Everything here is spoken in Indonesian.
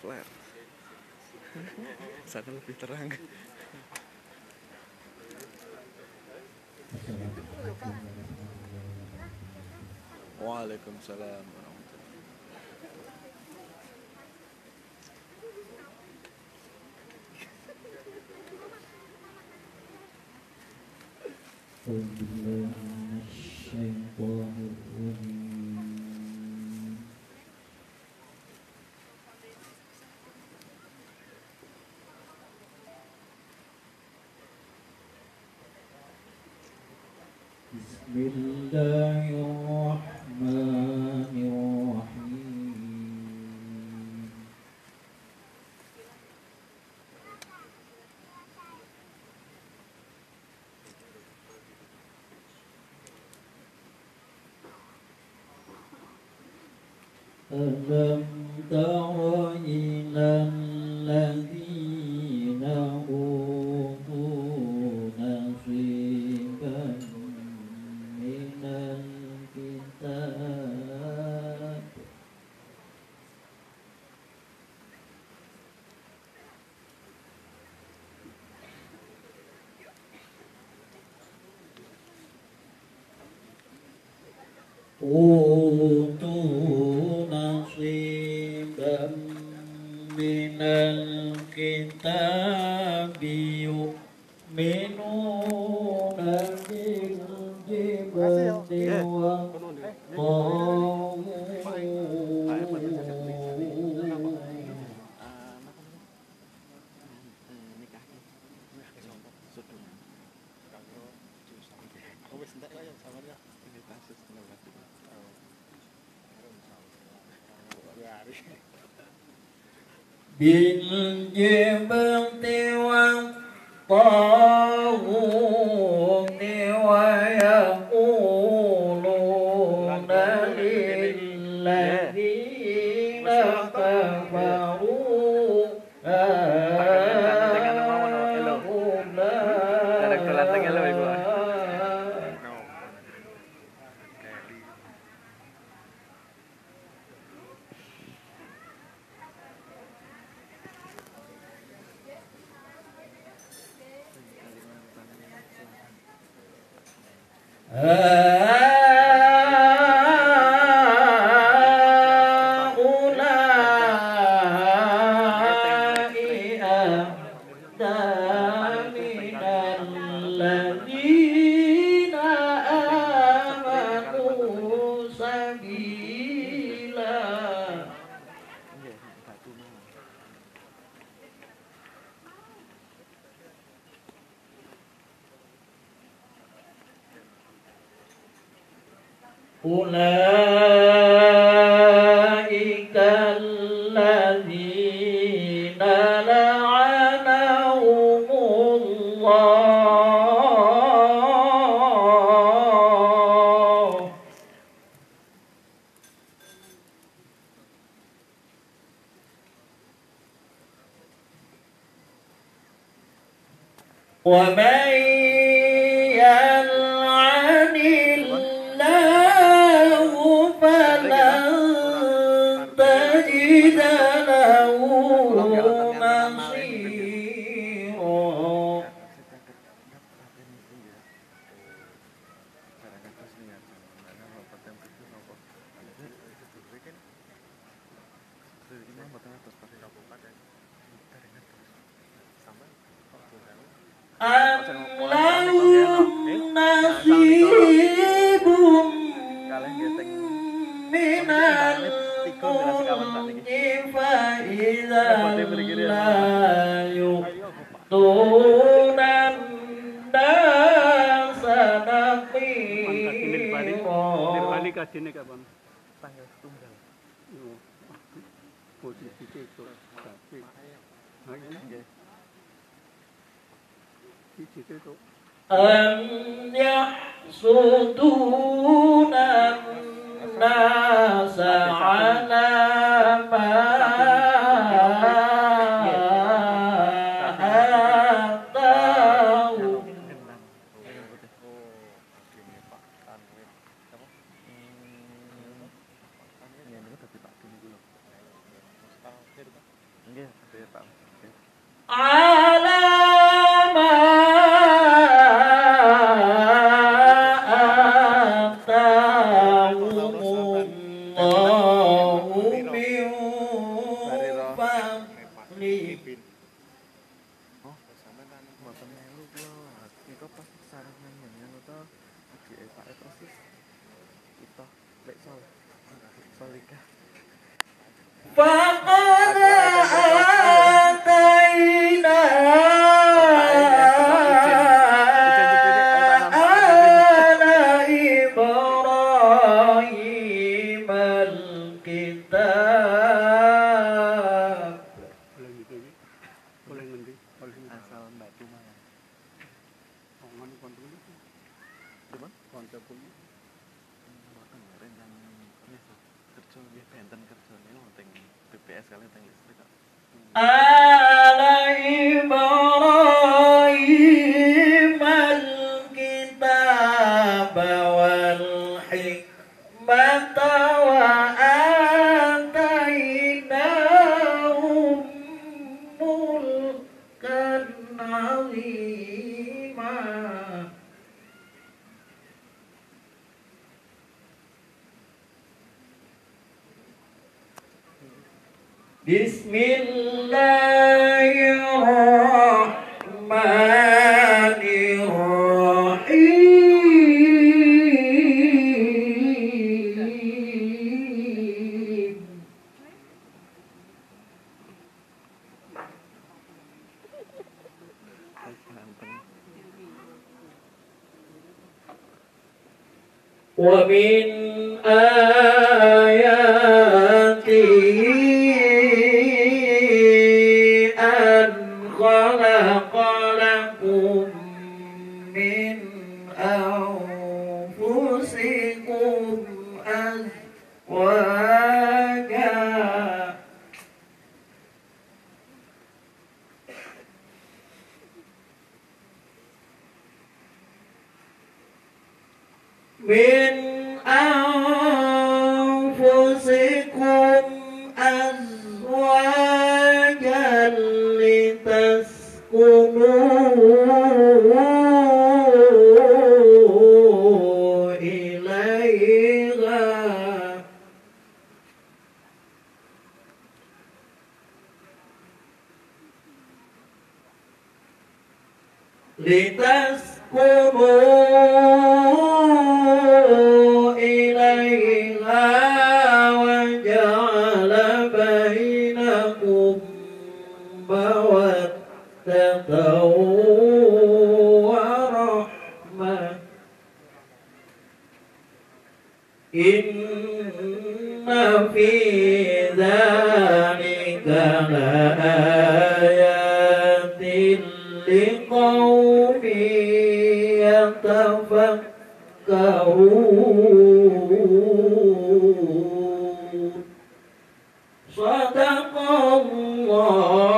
flare. Sana lebih terang. Waalaikumsalam warahmatullahi Bismillahirrahmanirrahim. Alam tara ilal ladzina utu nasiban minal kitab utu nasiban minal kitab yu'minuna bil jibati wa bil jibati wa tahuti wa yaquluna lilladzina kafaru Ulaika alladzina la'anahumullah wa man yal'anillahu falan tajida lahu nasira. Am lahum nasibum minal mulki fa idza la yu'tunan nasa naqira. Kadine kapan? Tanggal tunggal. Posisi itu tapi. Am yahsuduna nasa ala ma atau pas sarangan yang itu di Pak terus kita lek solika فقد آتينا آل إبراهيم الكتاب. Boleh gitu iki. Boleh ngendi? Boleh asal Batu Malang. omongan konten itu. Cuman Konten punya. mboten rencang kerja nggih benten kerjane wonten BPS kali teng listrik kok. آل إبراهيم الكتاب والحكمة وآتيناهم ملكا عظيما. بسم الله الرحمن الرحيم. Benten ومن آياته أن خلق لكم من أنفسكم أزواجا من أنفسكم أزواجا لتسكنوا إليها وجعل بينكم مودة ورحمة إن في ذلك لآيات لقوم يتفكرون. صدق الله